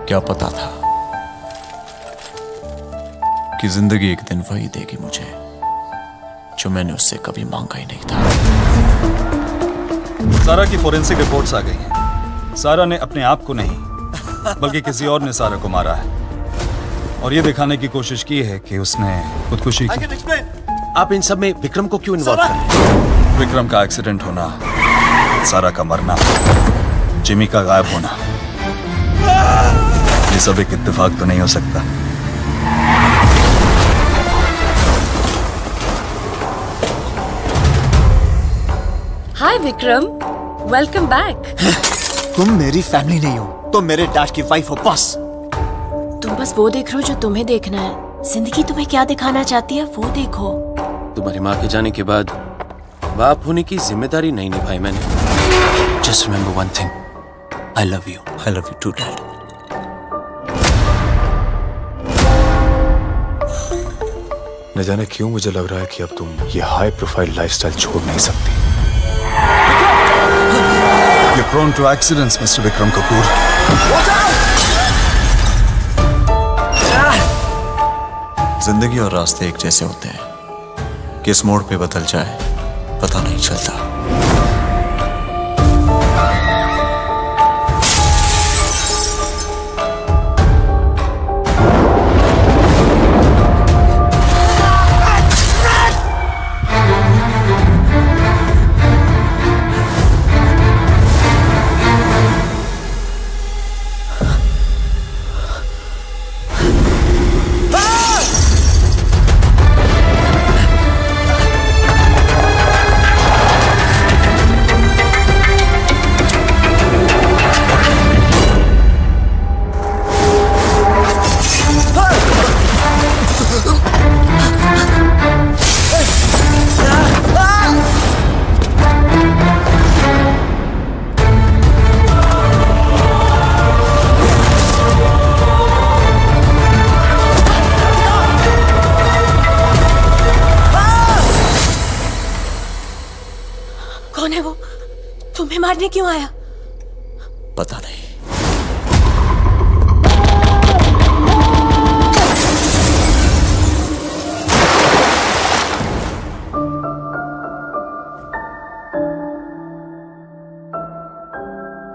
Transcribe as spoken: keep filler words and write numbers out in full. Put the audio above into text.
क्या पता था कि जिंदगी एक दिन वही देगी मुझे जो मैंने उससे कभी मांगा ही नहीं था। सारा की फोरेंसिक रिपोर्ट्स आ गई हैं। सारा ने अपने आप को नहीं बल्कि किसी और ने सारा को मारा है और ये दिखाने की कोशिश की है कि उसने खुदकुशी की। आप इन सब में विक्रम को क्यों इन्वॉल्व कर रहे हैं? विक्रम का एक्सीडेंट होना, सारा का मरना, जिमी का गायब होना, ये सब एक इत्तेफाक तो नहीं हो सकता। Hi Vikram, welcome back. तुम मेरी फैमिली नहीं हो, तुम मेरे डैड की वाइफ हो बस। तुम बस वो देख रहे हो जो तुम्हें देखना है। जिंदगी तुम्हें क्या दिखाना चाहती है वो देखो। तुम्हारी माँ के जाने के बाद बाप होने की जिम्मेदारी नहीं निभाई मैंने। Just remember one thing, I love you. I love you too dad. न जाने क्यों मुझे लग रहा है कि अब तुम ये हाई प्रोफाइल लाइफस्टाइल छोड़ नहीं सकती। You're prone to accidents, mister Vikram Kapoor. जिंदगी और रास्ते एक जैसे होते हैं, किस मोड़ पे बदल जाए पता नहीं चलता। कौन है वो? तुम्हें मारने क्यों आया? पता नहीं।